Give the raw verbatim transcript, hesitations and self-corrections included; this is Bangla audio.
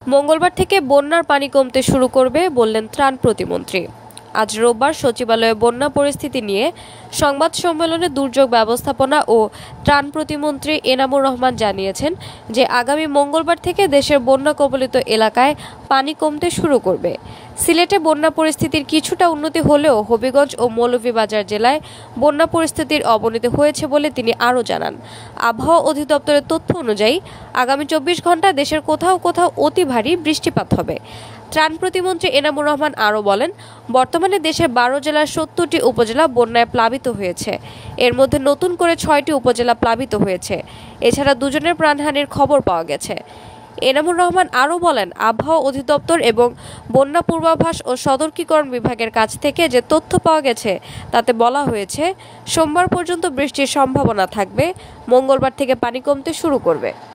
মঙ্গলবার থেকে বন্যার পানি কমতে শুরু করবে বললেন ত্রাণ প্রতিমন্ত্রী। আজ রোববার সচিবালয়ে বন্যা পরিস্থিতি নিয়ে সংবাদ সম্মেলনে দুর্যোগ ব্যবস্থাপনা ও ত্রাণ প্রতিমন্ত্রী এনামুর রহমান জানিয়েছেন যে আগামী মঙ্গলবার থেকে দেশের বন্যা কবলিত এলাকায় পানি কমতে শুরু করবে। সিলেটে বন্যা পরিস্থিতির কিছুটা উন্নতি হলেও হবিগঞ্জ ও মৌলভীবাজার জেলায় বন্যা পরিস্থিতির অবনতি হয়েছে বলে তিনি আরও জানান। আবহাওয়া অধিদপ্তরের তথ্য অনুযায়ী আগামী চব্বিশ ঘন্টায় দেশের কোথাও কোথাও অতি ভারী বৃষ্টিপাত হবে। ত্রাণ প্রতিমন্ত্রী এনামুর রহমান আরও বলেন, বর্তমানে দেশের বারো জেলার সত্তরটি উপজেলা বন্যায় প্লাবিত হয়েছে। এর মধ্যে নতুন করে ছয়টি উপজেলা প্লাবিত হয়েছে। এছাড়া দুজনের প্রাণহানির খবর পাওয়া গেছে। এনামুর রহমান আরও বলেন, আবহাওয়া অধিদপ্তর এবং বন্যা পূর্বাভাস ও সতর্কীকরণ বিভাগের কাছ থেকে যে তথ্য পাওয়া গেছে তাতে বলা হয়েছে সোমবার পর্যন্ত বৃষ্টির সম্ভাবনা থাকবে। মঙ্গলবার থেকে পানি কমতে শুরু করবে।